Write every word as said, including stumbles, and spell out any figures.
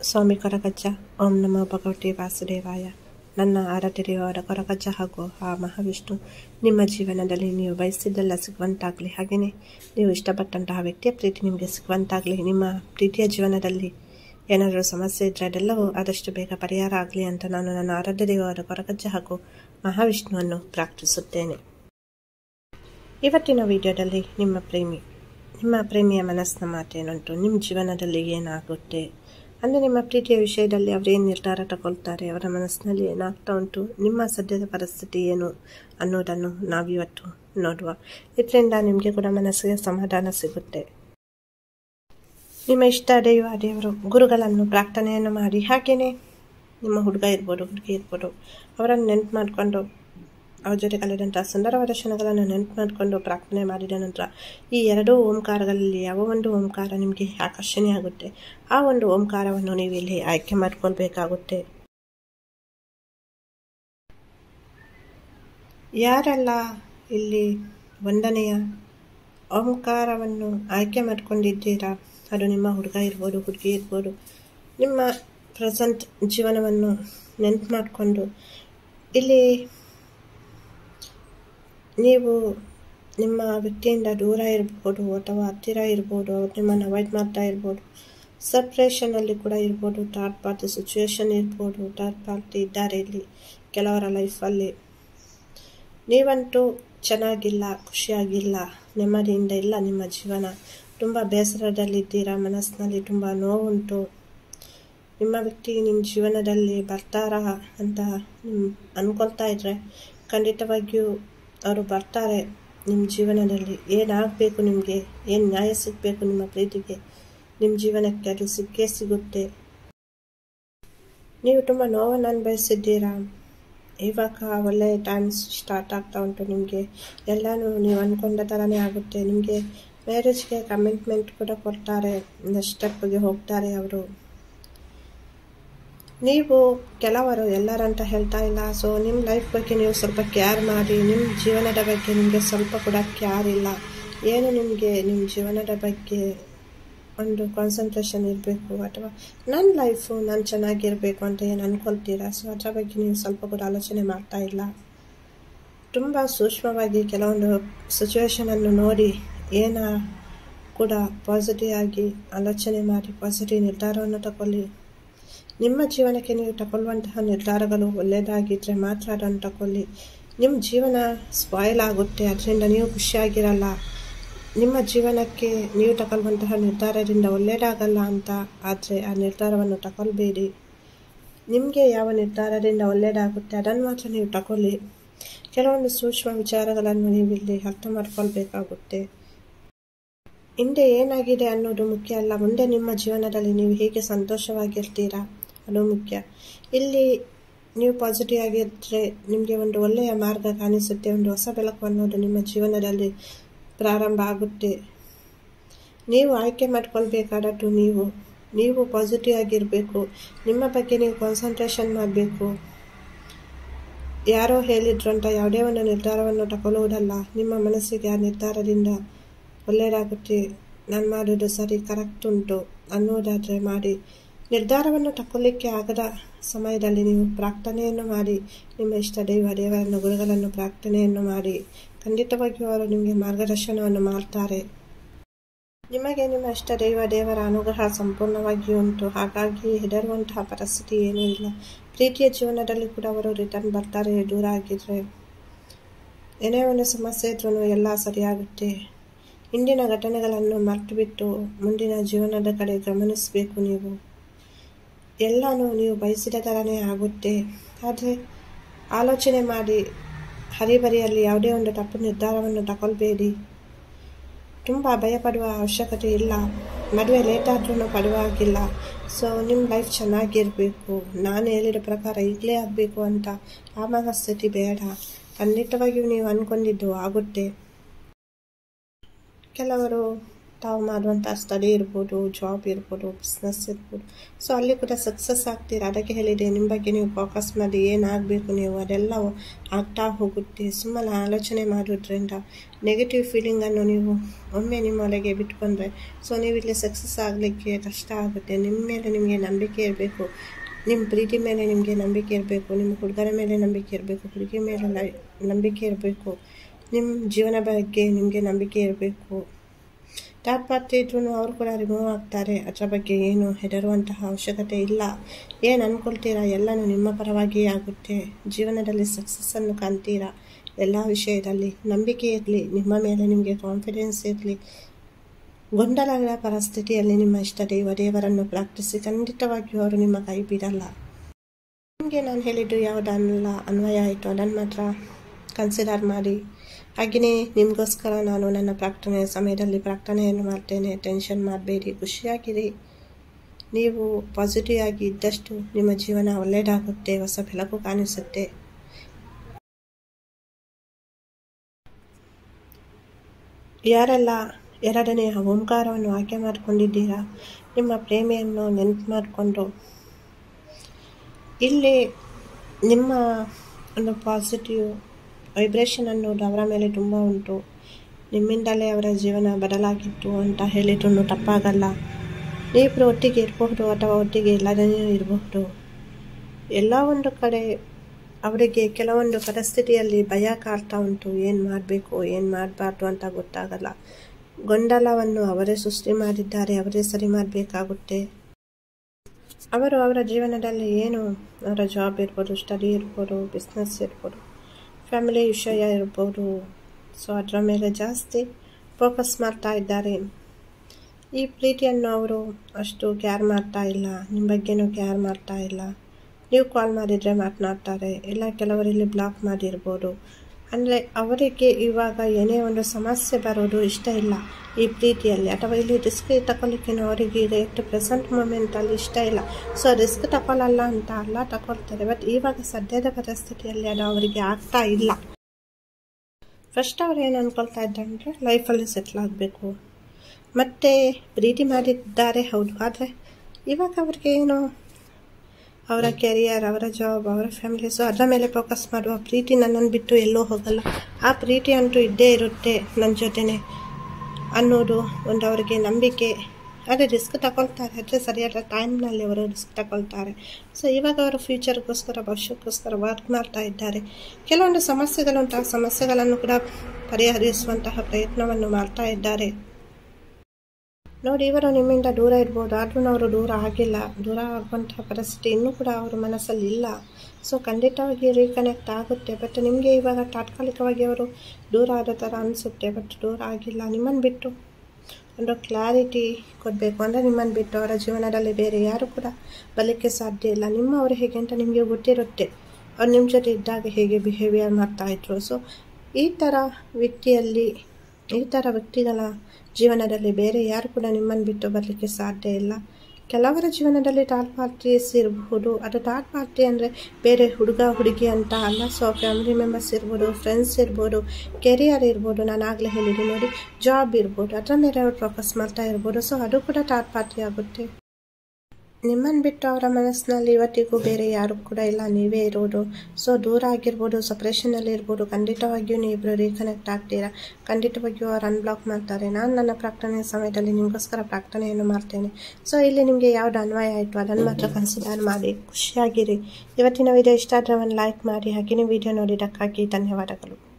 ಸ್ವಾಮಿ ಕೊರಗಜ್ಜ. ಓಂ ನಮೋ ಭಗವತೆ ವಾಸುದೇವಾಯ. ನನ್ನ ಆರಾಧ್ಯರೆಯವರ ಕೊರಗಜ್ಜ ಹಾಗೂ ಆ ಮಹಾವಿಷ್ಣು ನಿಮ್ಮ ಜೀವನದಲ್ಲಿ ನೀವು ಬಯಸಿದ್ದೆಲ್ಲ ಸಿಗುವಂತಾಗಲಿ. ಹಾಗೆಯೇ ನೀವು ಇಷ್ಟಪಟ್ಟಂತಹ ವ್ಯಕ್ತಿಯ ಪ್ರೀತಿ ನಿಮಗೆ ಸಿಗುವಂತಾಗಲಿ. ನಿಮ್ಮ ಪ್ರೀತಿಯ ಜೀವನದಲ್ಲಿ ಏನಾದರೂ ಸಮಸ್ಯೆ ಇದ್ದರೆ ಅದೆಲ್ಲವೂ ಆದಷ್ಟು ಬೇಗ ಪರಿಹಾರ ಆಗಲಿ ಅಂತ ನಾನು ನನ್ನ ಆರಾಧ್ಯರೆಯವರ ಕೊರಗಜ್ಜ ಹಾಗೂ ಮಹಾವಿಷ್ಣುವನ್ನು ಪ್ರಾರ್ಥಿಸುತ್ತೇನೆ. ಇವತ್ತಿನ ವಿಡಿಯೋದಲ್ಲಿ ನಿಮ್ಮ ಪ್ರೇಮಿ ನಿಮ್ಮ ಪ್ರೇಮಿಯ ಮನಸ್ಸಿನ ಮಾತೇನುಂಟು, ನಿಮ್ಮ ಜೀವನದಲ್ಲಿ ಏನಾಗುತ್ತೆ ಅಂದರೆ ನಿಮ್ಮ ಪ್ರೀತಿಯ ವಿಷಯದಲ್ಲಿ ಅವರೇನು ನಿರ್ಧಾರ ತಗೊಳ್ತಾರೆ, ಅವರ ಮನಸ್ಸಿನಲ್ಲಿ ಏನಾಗ್ತಾ ಉಂಟು, ನಿಮ್ಮ ಸದ್ಯದ ಪರಿಸ್ಥಿತಿ ಏನು ಅನ್ನೋದನ್ನು ನಾವಿವತ್ತು ನೋಡುವ. ಇದರಿಂದ ನಿಮಗೆ ಕೂಡ ಮನಸ್ಸಿಗೆ ಸಮಾಧಾನ ಸಿಗುತ್ತೆ. ನಿಮ್ಮ ಇಷ್ಟ ದೈವ ದೇವರು ಗುರುಗಳನ್ನು ಪ್ರಾರ್ಥನೆಯನ್ನು ಮಾಡಿ, ಹಾಗೆಯೇ ನಿಮ್ಮ ಹುಡುಗ ಇರ್ಬೋದು ಹುಡುಗಿ ಇರ್ಬೋದು ಅವರನ್ನು ನೆನಪು ಮಾಡಿಕೊಂಡು ಅವ್ರ ಜೊತೆ ಕಳೆದಂಥ ಸುಂದರವಾದ ಕ್ಷಣಗಳನ್ನು ನೆನಪು ಮಾಡಿಕೊಂಡು ಪ್ರಾರ್ಥನೆ ಮಾಡಿದ ನಂತರ ಈ ಎರಡೂ ಓಂಕಾರಗಳಲ್ಲಿ ಯಾವ ಒಂದು ಓಂಕಾರ ನಿಮಗೆ ಆಕರ್ಷಣೆ ಆಗುತ್ತೆ ಆ ಒಂದು ಓಂಕಾರವನ್ನು ನೀವು ಇಲ್ಲಿ ಆಯ್ಕೆ ಮಾಡ್ಕೊಳ್ಬೇಕಾಗುತ್ತೆ. ಯಾರೆಲ್ಲ ಇಲ್ಲಿ ಒಂದನೆಯ ಓಂಕಾರವನ್ನು ಆಯ್ಕೆ ಮಾಡ್ಕೊಂಡಿದ್ದೀರಾ, ಅದು ನಿಮ್ಮ ಹುಡುಗ ಇರ್ಬೋದು ಹುಡುಗಿ ಇರ್ಬೋದು, ನಿಮ್ಮ ಪ್ರೆಸೆಂಟ್ ಜೀವನವನ್ನು ನೆನಪು ಮಾಡಿಕೊಂಡು ಇಲ್ಲಿ ನೀವು ನಿಮ್ಮ ವ್ಯಕ್ತಿಯಿಂದ ದೂರ ಇರ್ಬೋದು ಅಥವಾ ಹತ್ತಿರ ಇರ್ಬೋದು, ಅವ್ರು ನಿಮ್ಮನ್ನು ಅವಾಯ್ಡ್ ಮಾಡ್ತಾ ಇರ್ಬೋದು, ಸಪ್ರೇಷನಲ್ಲಿ ಕೂಡ ಇರ್ಬೋದು, ಥರ್ಡ್ ಪಾರ್ಟಿ ಸಿಚುವೇಶನ್ ಇರ್ಬೋದು. ಥರ್ಡ್ ಪಾರ್ಟಿ ಇದ್ದಾರೆ ಇಲ್ಲಿ ಕೆಲವರ ಲೈಫಲ್ಲಿ. ನೀವಂತೂ ಚೆನ್ನಾಗಿಲ್ಲ, ಖುಷಿಯಾಗಿಲ್ಲ, ನೆಮ್ಮದಿಯಿಂದ ಇಲ್ಲ. ನಿಮ್ಮ ಜೀವನ ತುಂಬ ಬೇಸರದಲ್ಲಿದ್ದೀರಾ, ಮನಸ್ಸಿನಲ್ಲಿ ತುಂಬ ನೋವುಂಟು. ನಿಮ್ಮ ವ್ಯಕ್ತಿ ನಿಮ್ಮ ಜೀವನದಲ್ಲಿ ಬರ್ತಾರಾ ಅಂತ ನಿಮ್ಮ ಅಂದ್ಕೊಳ್ತಾ ಇದ್ರೆ ಖಂಡಿತವಾಗಿಯೂ ಅವರು ಬರ್ತಾರೆ. ನಿಮ್ಮ ಜೀವನದಲ್ಲಿ ಏನಾಗಬೇಕು, ನಿಮಗೆ ಏನು ನ್ಯಾಯ ಸಿಗಬೇಕು ನಿಮ್ಮ ಪ್ರೀತಿಗೆ, ನಿಮ್ಮ ಜೀವನಕ್ಕೆ ಅದು ಸಿಕ್ಕೇ ಸಿಗುತ್ತೆ. ನೀವು ತುಂಬ ನೋವನ್ನು ಅನುಭವಿಸಿದ್ದೀರಾ, ಇವಾಗ ಒಳ್ಳೆಯ ಟೈಮ್ಸ್ ಸ್ಟಾರ್ಟ್ ಆಗ್ತಾ ಉಂಟು. ನಿಮಗೆ ಎಲ್ಲನೂ ನೀವು ಅಂದ್ಕೊಂಡ ಥರನೇ ಆಗುತ್ತೆ. ನಿಮಗೆ ಮ್ಯಾರೇಜ್ಗೆ ಕಮಿಟ್ಮೆಂಟ್ ಕೂಡ ಕೊಡ್ತಾರೆ, ನೆಕ್ಸ್ಟ್ ಸ್ಟೆಪ್ಗೆ ಹೋಗ್ತಾರೆ ಅವರು. ನೀವು ಕೆಲವರು ಎಲ್ಲರಂತ ಹೇಳ್ತಾ ಇಲ್ಲ. ಸೊ ನಿಮ್ಮ ಲೈಫ್ ಬಗ್ಗೆ ನೀವು ಸ್ವಲ್ಪ ಕೇರ್ ಮಾಡಿ. ನಿಮ್ಮ ಜೀವನದ ಬಗ್ಗೆ ನಿಮಗೆ ಸ್ವಲ್ಪ ಕೂಡ ಕೇರ್ ಇಲ್ಲ. ಏನು ನಿಮಗೆ ನಿಮ್ಮ ಜೀವನದ ಬಗ್ಗೆ ಒಂದು ಕಾನ್ಸಂಟ್ರೇಷನ್ ಇರಬೇಕು, ಅಥವಾ ನನ್ನ ಲೈಫು ನಾನು ಚೆನ್ನಾಗಿರಬೇಕು ಅಂತ ಏನು ಅಂದ್ಕೊಳ್ತೀರಾ, ಸೊ ಅದರ ಬಗ್ಗೆ ನೀವು ಸ್ವಲ್ಪ ಕೂಡ ಆಲೋಚನೆ ಮಾಡ್ತಾ ಇಲ್ಲ. ತುಂಬ ಸೂಕ್ಷ್ಮವಾಗಿ ಕೆಲವೊಂದು ಸಿಚುವೇಶನನ್ನು ನೋಡಿ ಏನ ಕೂಡ ಪಾಸಿಟಿವ್ ಆಗಿ ಆಲೋಚನೆ ಮಾಡಿ ಪಾಸಿಟಿವ್ ನಿರ್ಧಾರವನ್ನು ತಗೊಳ್ಳಿ. ನಿಮ್ಮ ಜೀವನಕ್ಕೆ ನೀವು ತಗೊಳ್ಳುವಂತಹ ನಿರ್ಧಾರಗಳು ಒಳ್ಳೆಯದಾಗಿದ್ದರೆ ಮಾತ್ರ ಅದನ್ನು ತಗೊಳ್ಳಿ. ನಿಮ್ಮ ಜೀವನ ಸ್ಪಾಯ್ಲ್ ಆಗುತ್ತೆ, ಅದರಿಂದ ನೀವು ಖುಷಿಯಾಗಿರಲ್ಲ. ನಿಮ್ಮ ಜೀವನಕ್ಕೆ ನೀವು ತಗೊಳ್ಳುವಂತಹ ನಿರ್ಧಾರದಿಂದ ಒಳ್ಳೆಯದಾಗಲ್ಲ ಅಂತ ಆದರೆ ಆ ನಿರ್ಧಾರವನ್ನು ತಗೊಳ್ಬೇಡಿ. ನಿಮಗೆ ಯಾವ ನಿರ್ಧಾರದಿಂದ ಒಳ್ಳೆಯದಾಗುತ್ತೆ ಅದನ್ನು ಮಾತ್ರ ನೀವು ತಗೊಳ್ಳಿ. ಕೆಲವೊಂದು ಸೂಕ್ಷ್ಮ ವಿಚಾರಗಳನ್ನು ನೀವು ಇಲ್ಲಿ ಅರ್ಥ ಮಾಡ್ಕೊಳ್ಬೇಕಾಗುತ್ತೆ. ಹಿಂದೆ ಏನಾಗಿದೆ ಅನ್ನೋದು ಮುಖ್ಯ ಅಲ್ಲ, ಮುಂದೆ ನಿಮ್ಮ ಜೀವನದಲ್ಲಿ ನೀವು ಹೇಗೆ ಸಂತೋಷವಾಗಿರ್ತೀರಾ ಅದು ಮುಖ್ಯ. ಇಲ್ಲಿ ನೀವು ಪಾಸಿಟಿವ್ ಆಗಿದ್ದರೆ ನಿಮಗೆ ಒಂದು ಒಳ್ಳೆಯ ಮಾರ್ಗ ಕಾಣಿಸುತ್ತೆ, ಒಂದು ಹೊಸ ಬೆಳಕು ಅನ್ನೋದು ನಿಮ್ಮ ಜೀವನದಲ್ಲಿ ಪ್ರಾರಂಭ ಆಗುತ್ತೆ. ನೀವು ಆಯ್ಕೆ ಮಾಡ್ಕೊಳ್ಬೇಕಾದದ್ದು ನೀವು ನೀವು ಪಾಸಿಟಿವ್ ಆಗಿರಬೇಕು. ನಿಮ್ಮ ಬಗ್ಗೆ ನೀವು ಕಾನ್ಸಂಟ್ರೇಷನ್ ಮಾಡಬೇಕು. ಯಾರೋ ಹೇಳಿದ್ರು ಅಂತ ಯಾವುದೇ ಒಂದು ನಿರ್ಧಾರವನ್ನು ತಗೊಳ್ಳುವುದಲ್ಲ. ನಿಮ್ಮ ಮನಸ್ಸಿಗೆ ಆ ನಿರ್ಧಾರದಿಂದ ಒಳ್ಳೆಯದಾಗುತ್ತೆ, ನಾನು ಮಾಡೋದು ಸರಿ ಕರೆಕ್ಟ್ ಉಂಟು ಅನ್ನೋದಾದರೆ ಮಾಡಿ. ನಿರ್ಧಾರವನ್ನು ತಗೊಳ್ಳಿಕ್ಕೆ ಆಗದ ಸಮಯದಲ್ಲಿ ನೀವು ಪ್ರಾರ್ಥನೆಯನ್ನು ಮಾಡಿ, ನಿಮ್ಮ ಇಷ್ಟ ದೈವ ದೇವರನ್ನು ಗುರುಗಳನ್ನು ಪ್ರಾರ್ಥನೆಯನ್ನು ಮಾಡಿ. ಖಂಡಿತವಾಗಿಯೂ ಅವರು ನಿಮಗೆ ಮಾರ್ಗದರ್ಶನವನ್ನು ಮಾಡ್ತಾರೆ. ನಿಮಗೆ ನಿಮ್ಮ ಇಷ್ಟ ದೈವ ದೇವರ ಅನುಗ್ರಹ ಸಂಪೂರ್ಣವಾಗಿ ಉಂಟು, ಹಾಗಾಗಿ ಹೆದರುವಂತಹ ಪರಿಸ್ಥಿತಿ ಏನೂ ಇಲ್ಲ. ಪ್ರೀತಿಯ ಜೀವನದಲ್ಲಿ ಕೂಡ ಅವರು ರಿಟರ್ನ್ ಬರ್ತಾರೆ. ದೂರ ಆಗಿದ್ರೆ ಏನೇ ಒಂದು ಸಮಸ್ಯೆ ಇದ್ರೂ ಎಲ್ಲ ಸರಿಯಾಗುತ್ತೆ. ಇಂದಿನ ಘಟನೆಗಳನ್ನು ಮರೆತು ಬಿಟ್ಟು ಮುಂದಿನ ಜೀವನದ ಕಡೆ ಗಮನಿಸಬೇಕು. ನೀವು ಎಲ್ಲನೂ ನೀವು ಬಯಸಿದ ಥರನೇ ಆಗುತ್ತೆ. ಆದರೆ ಆಲೋಚನೆ ಮಾಡಿ ಹರಿಬರಿಯಲ್ಲಿ ಯಾವುದೇ ಒಂದು ತಪ್ಪು ನಿರ್ಧಾರವನ್ನು ತಗೊಳ್ಬೇಡಿ. ತುಂಬ ಭಯಪಡುವ ಅವಶ್ಯಕತೆ ಇಲ್ಲ. ಮದುವೆ ಲೇಟ್ ಆದ್ರೂ ಪಡುವ ಹಾಗಿಲ್ಲ. ಸೊ ನಿಮ್ಮ ಲೈಫ್ ಚೆನ್ನಾಗಿರಬೇಕು, ನಾನು ಹೇಳಿದ ಪ್ರಕಾರ ಈಗಲೇ ಆಗಬೇಕು ಅಂತ ಆ ಮನಸ್ಥಿತಿ ಬೇಡ. ಖಂಡಿತವಾಗಿಯೂ ನೀವು ಅಂದ್ಕೊಂಡಿದ್ದು ಆಗುತ್ತೆ. ಕೆಲವರು ತಾವು ಮಾಡುವಂಥ ಸ್ಟಡಿ ಇರ್ಬೋದು, ಜಾಬ್ ಇರ್ಬೋದು, ಬಿಸ್ನೆಸ್ ಇರ್ಬೋದು. ಸೊ ಅಲ್ಲಿ ಕೂಡ ಸಕ್ಸಸ್ ಆಗ್ತೀರಾ. ಅದಕ್ಕೆ ಹೇಳಿದೆ, ನಿಮ್ಮ ಬಗ್ಗೆ ನೀವು ಫೋಕಸ್ ಮಾಡಿ ಏನಾಗಬೇಕು ನೀವು ಅದೆಲ್ಲ ಆಗ್ತಾ ಹೋಗುತ್ತೆ. ಸುಮ್ಮನೆ ಆಲೋಚನೆ ಮಾಡೋದ್ರಿಂದ ನೆಗೆಟಿವ್ ಫೀಲಿಂಗನ್ನು ನೀವು ಒಮ್ಮೆ ನಿಮ್ಮೊಳಗೆ ಬಿಟ್ಕೊಂಡ್ರೆ ಸೊ ನೀವು ಇಲ್ಲಿ ಸಕ್ಸಸ್ ಆಗಲಿಕ್ಕೆ ಕಷ್ಟ ಆಗುತ್ತೆ. ನಿಮ್ಮ ಮೇಲೆ ನಿಮಗೆ ನಂಬಿಕೆ ಇರಬೇಕು, ನಿಮ್ಮ ಪ್ರೀತಿ ಮೇಲೆ ನಿಮಗೆ ನಂಬಿಕೆ ಇರಬೇಕು, ನಿಮ್ಮ ಹುಡುಗರ ಮೇಲೆ ನಂಬಿಕೆ ಇರಬೇಕು, ಹುಡುಗಿ ಮೇಲೆ ನಂಬಿಕೆ ಇರಬೇಕು, ನಿಮ್ಮ ಜೀವನ ಬಗ್ಗೆ ನಿಮಗೆ ನಂಬಿಕೆ ಇರಬೇಕು. ಥರ್ಡ್ ಪಾರ್ಟಿ ಇದ್ರೂ ಅವರು ಕೂಡ ರಿಮೂವ್ ಆಗ್ತಾರೆ. ಅದರ ಬಗ್ಗೆ ಏನು ಹೆದರುವಂತಹ ಅವಶ್ಯಕತೆ ಇಲ್ಲ. ಏನು ಅಂದ್ಕೊಳ್ತೀರಾ ಎಲ್ಲನೂ ನಿಮ್ಮ ಪರವಾಗಿ ಆಗುತ್ತೆ. ಜೀವನದಲ್ಲಿ ಸಕ್ಸಸ್ಸನ್ನು ಕಾಣ್ತೀರಾ. ಎಲ್ಲ ವಿಷಯದಲ್ಲಿ ನಂಬಿಕೆ ಇರಲಿ, ನಿಮ್ಮ ಮೇಲೆ ನಿಮಗೆ ಕಾನ್ಫಿಡೆನ್ಸ್ ಇರಲಿ. ಗೊಂದಲಗಳ ಪರಿಸ್ಥಿತಿಯಲ್ಲಿ ನಿಮ್ಮ ಇಷ್ಟ ದೈವ ದೇವರನ್ನು ಪ್ರಾರ್ಥಿಸಿ, ಖಂಡಿತವಾಗಿಯೂ ಅವರು ನಿಮ್ಮ ಕೈ ಬಿಡಲ್ಲ. ನಿಮಗೆ ನಾನು ಹೇಳಿದ್ದು ಯಾವುದನ್ನೆಲ್ಲ ಅನ್ವಯ ಆಯಿತು ಅದನ್ನು ಮಾತ್ರ ಕನ್ಸಿಡರ್ ಮಾಡಿ. ಹಾಗೆಯೇ ನಿಮಗೋಸ್ಕರ ನಾನು ನನ್ನ ಪ್ರಾರ್ಥನೆಯ ಸಮಯದಲ್ಲಿ ಪ್ರಾರ್ಥನೆಯನ್ನು ಮಾಡ್ತೇನೆ. ಟೆನ್ಷನ್ ಮಾಡಬೇಡಿ, ಖುಷಿಯಾಗಿರಿ. ನೀವು ಪಾಸಿಟಿವ್ ಆಗಿ ಇದ್ದಷ್ಟು ನಿಮ್ಮ ಜೀವನ ಒಳ್ಳೆಯದಾಗುತ್ತೆ, ಹೊಸ ಬೆಳಕು ಕಾಣಿಸುತ್ತೆ. ಯಾರೆಲ್ಲ ಎರಡನೆಯ ಓಂಕಾರವನ್ನು ಆಯ್ಕೆ ಮಾಡಿಕೊಂಡಿದ್ದೀರಾ, ನಿಮ್ಮ ಪ್ರೇಮಿಯನ್ನು ನೆನಪು ಮಾಡಿಕೊಂಡು ಇಲ್ಲಿ ನಿಮ್ಮ ಒಂದು ಪಾಸಿಟಿವ್ ವೈಬ್ರೇಷನ್ ಅನ್ನೋದು ಅವರ ಮೇಲೆ ತುಂಬ ಉಂಟು. ನಿಮ್ಮಿಂದಲೇ ಅವರ ಜೀವನ ಬದಲಾಗಿತ್ತು ಅಂತ ಹೇಳಿದ್ರು ತಪ್ಪಾಗಲ್ಲ. ನೀವಿಬ್ಬರು ಒಟ್ಟಿಗೆ ಇರಬಹುದು ಅಥವಾ ಒಟ್ಟಿಗೆ ಇಲ್ಲದೇ ಇರಬಹುದು. ಎಲ್ಲ ಒಂದು ಕಡೆ ಅವರಿಗೆ ಕೆಲವೊಂದು ಪರಿಸ್ಥಿತಿಯಲ್ಲಿ ಭಯ ಕಾಡ್ತಾ ಉಂಟು. ಏನು ಮಾಡಬೇಕು ಏನು ಮಾಡಬಾರ್ದು ಅಂತ ಗೊತ್ತಾಗಲ್ಲ. ಗೊಂದಲವನ್ನು ಅವರೇ ಸೃಷ್ಟಿ ಮಾಡಿದ್ದಾರೆ, ಅವರೇ ಸರಿ ಮಾಡಬೇಕಾಗುತ್ತೆ. ಅವರು ಅವರ ಜೀವನದಲ್ಲಿ ಏನು ಅವರ ಜಾಬ್ ಇರ್ಬೋದು, ಸ್ಟಡಿ ಇರ್ಬೋದು, ಬಿಸ್ನೆಸ್ ಇರ್ಬೋದು, ಫ್ಯಾಮಿಲಿ ವಿಷಯ ಇರ್ಬೋದು, ಸೊ ಅದರ ಮೇಲೆ ಜಾಸ್ತಿ ಫೋಕಸ್ ಮಾಡ್ತಾ ಇದ್ದಾರೆ. ಈ ಪ್ರೀತಿಯನ್ನು ಅವರು ಅಷ್ಟು ಕೇರ್ ಮಾಡ್ತಾ ಇಲ್ಲ, ನಿಮ್ಮ ಬಗ್ಗೆನೂ ಕೇರ್ ಮಾಡ್ತಾ ಇಲ್ಲ. ನೀವು ಕಾಲ್ ಮಾಡಿದರೆ ಮಾತನಾಡ್ತಾರೆ, ಇಲ್ಲ ಕೆಲವರಲ್ಲಿ ಬ್ಲಾಕ್ ಮಾಡಿರ್ಬೋದು. ಅಂದರೆ ಅವರಿಗೆ ಇವಾಗ ಏನೇ ಒಂದು ಸಮಸ್ಯೆ ಬರೋದು ಇಷ್ಟ ಇಲ್ಲ ಈ ಪ್ರೀತಿಯಲ್ಲಿ, ಅಥವಾ ಇಲ್ಲಿ ರಿಸ್ಕ್ ತಗೊಳ್ಲಿಕ್ಕೆ ಅವರಿಗೆ ಡೈರೆಕ್ಟ್ ಪ್ರೆಸೆಂಟ್ ಮೂಮೆಂಟಲ್ಲಿ ಇಷ್ಟ ಇಲ್ಲ. ಸೊ ರಿಸ್ಕ್ ತಗೊಳ್ಳಲ್ಲ ಅಂತ ಅಲ್ಲ, ತಗೊಳ್ತಾರೆ. ಬಟ್ ಇವಾಗ ಸದ್ಯದ ಪರಿಸ್ಥಿತಿಯಲ್ಲಿ ಅದು ಅವರಿಗೆ ಆಗ್ತಾ ಇಲ್ಲ. ಫಸ್ಟ್ ಅವ್ರು ಏನು ಅಂದ್ಕೊಳ್ತಾ ಇದ್ದಂದರೆ ಲೈಫಲ್ಲಿ ಸೆಟ್ಲ್ ಆಗಬೇಕು, ಮತ್ತು ಪ್ರೀತಿ ಮಾಡಿದ್ದಾರೆ ಹೌದು. ಆದರೆ ಇವಾಗ ಅವ್ರಿಗೆ ಏನು ಅವರ ಕೆರಿಯರ್, ಅವರ ಜಾಬ್, ಅವರ ಫ್ಯಾಮಿಲಿ, ಸೊ ಅದರ ಮೇಲೆ ಫೋಕಸ್ ಮಾಡುವ. ಪ್ರೀತಿ ನನ್ನನ್ನು ಬಿಟ್ಟು ಎಲ್ಲೂ ಹೋಗಲ್ಲ, ಆ ಪ್ರೀತಿ ಅಂತೂ ಇದ್ದೇ ಇರುತ್ತೆ ನನ್ನ ಜೊತೆನೆ ಅನ್ನೋದು ಒಂದು ಅವರಿಗೆ ನಂಬಿಕೆ. ಅದೇ ರಿಸ್ಕ್ ತಗೊಳ್ತಾರೆ, ಆದರೆ ಸರಿಯಾದ ಟೈಮ್ನಲ್ಲಿ ಅವರು ರಿಸ್ಕ್ ತಗೊಳ್ತಾರೆ. ಸೊ ಇವಾಗ ಅವರು ಫ್ಯೂಚರ್ಗೋಸ್ಕರ, ಭವಿಷ್ಯಕ್ಕೋಸ್ಕರ ವರ್ಕ್ ಮಾಡ್ತಾ ಇದ್ದಾರೆ. ಕೆಲವೊಂದು ಸಮಸ್ಯೆಗಳುಂಟು, ಆ ಸಮಸ್ಯೆಗಳನ್ನು ಕೂಡ ಪರಿಹರಿಸುವಂತಹ ಪ್ರಯತ್ನವನ್ನು ಮಾಡ್ತಾ ಇದ್ದಾರೆ. ನೋಡಿ, ಇವರು ನಿಮ್ಮಿಂದ ದೂರ ಇರ್ಬೋದು, ಆದ್ರೂ ಅವರು ದೂರ ಆಗಿಲ್ಲ. ದೂರ ಆಗುವಂತಹ ಪರಿಸ್ಥಿತಿ ಇನ್ನೂ ಕೂಡ ಅವರ ಮನಸ್ಸಲ್ಲಿ ಇಲ್ಲ. ಸೊ ಖಂಡಿತವಾಗಿ ರೀಕನೆಕ್ಟ್ ಆಗುತ್ತೆ. ಬಟ್ ನಿಮಗೆ ಇವಾಗ ತಾತ್ಕಾಲಿಕವಾಗಿ ಅವರು ದೂರ ಆದ ಥರ ಅನಿಸುತ್ತೆ, ಬಟ್ ದೂರ ಆಗಿಲ್ಲ. ನಿಮ್ಮನ್ನು ಬಿಟ್ಟು ಒಂದು ಕ್ಲಾರಿಟಿ ಕೊಡಬೇಕು ಅಂದರೆ ನಿಮ್ಮನ್ನು ಬಿಟ್ಟು ಅವರ ಜೀವನದಲ್ಲಿ ಬೇರೆ ಯಾರು ಕೂಡ ಬರಲಿಕ್ಕೆ ಸಾಧ್ಯ ಇಲ್ಲ. ನಿಮ್ಮ ಅವರು ಹೇಗೆ ಅಂತ ನಿಮಗೆ ಗೊತ್ತಿರುತ್ತೆ, ಅವ್ರು ನಿಮ್ಮ ಜೊತೆ ಇದ್ದಾಗ ಹೇಗೆ ಬಿಹೇವಿಯರ್ ಮಾಡ್ತಾಯಿದ್ರು. ಸೊ ಈ ಥರ ವ್ಯಕ್ತಿಯಲ್ಲಿ, ಈ ಥರ ವ್ಯಕ್ತಿಗಳ ಜೀವನದಲ್ಲಿ ಬೇರೆ ಯಾರು ಕೂಡ ನಿಮ್ಮನ್ನು ಬಿಟ್ಟು ಬರಲಿಕ್ಕೆ ಸಾಧ್ಯ ಇಲ್ಲ. ಕೆಲವರ ಜೀವನದಲ್ಲಿ ಥರ್ಡ್ ಪಾರ್ಟೀಸ್ ಇರಬಹುದು. ಅದು ಥರ್ಡ್ ಪಾರ್ಟಿ ಅಂದರೆ ಬೇರೆ ಹುಡುಗ ಹುಡುಗಿ ಅಂತ ಅಲ್ಲ. ಸೊ ಫ್ಯಾಮಿಲಿ ಮೆಂಬರ್ಸ್ ಇರ್ಬೋದು, ಫ್ರೆಂಡ್ಸ್ ಇರ್ಬೋದು, ಕೆರಿಯರ್ ಇರ್ಬೋದು, ನಾನು ಆಗಲೇ ಹೇಳಿದೆ ನೋಡಿ, ಜಾಬ್ ಇರ್ಬೋದು, ಅದರ ಮೇಲೆ ಅವ್ರು ಫೋಕಸ್ ಮಾಡ್ತಾ ಇರ್ಬೋದು. ಸೊ ಅದು ಕೂಡ ಥರ್ಡ್ ಪಾರ್ಟಿ ಆಗುತ್ತೆ. ನಿಮ್ಮನ್ನು ಬಿಟ್ಟು ಅವರ ಮನಸ್ಸಿನಲ್ಲಿ ಇವತ್ತಿಗೂ ಬೇರೆ ಯಾರು ಕೂಡ ಇಲ್ಲ, ನೀವೇ ಇರೋದು. ಸೊ ದೂರ ಆಗಿರ್ಬೋದು, ಸಪ್ರೇಷನಲ್ಲಿ ಇರ್ಬೋದು, ಖಂಡಿತವಾಗಿಯೂ ನೀವಿಬ್ಬರು ರೀಕನೆಕ್ಟ್ ಆಗ್ತೀರಾ. ಖಂಡಿತವಾಗಿಯೂ ಅವ್ರು ಅನ್ಬ್ಲಾಕ್ ಮಾಡ್ತಾರೆ. ನಾನು ನನ್ನ ಪ್ರಾರ್ಥನೆಯ ಸಮಯದಲ್ಲಿ ನಿಮಗೋಸ್ಕರ ಪ್ರಾರ್ಥನೆಯನ್ನು ಮಾಡ್ತೇನೆ. ಸೊ ಇಲ್ಲಿ ನಿಮಗೆ ಯಾವ್ದು ಅನ್ವಯ ಆಯಿತು ಅದನ್ನು ಮಾತ್ರ ಕನ್ಸಿಡರ್ ಮಾಡಿ ಖುಷಿಯಾಗಿರಿ. ಇವತ್ತಿನ ವಿಡಿಯೋ ಇಷ್ಟ ಆದರೆ ಒಂದು ಲೈಕ್ ಮಾಡಿ. ಹಾಗೆಯೇ ವಿಡಿಯೋ ನೋಡಿದ್ದಕ್ಕಾಗಿ ಧನ್ಯವಾದಗಳು.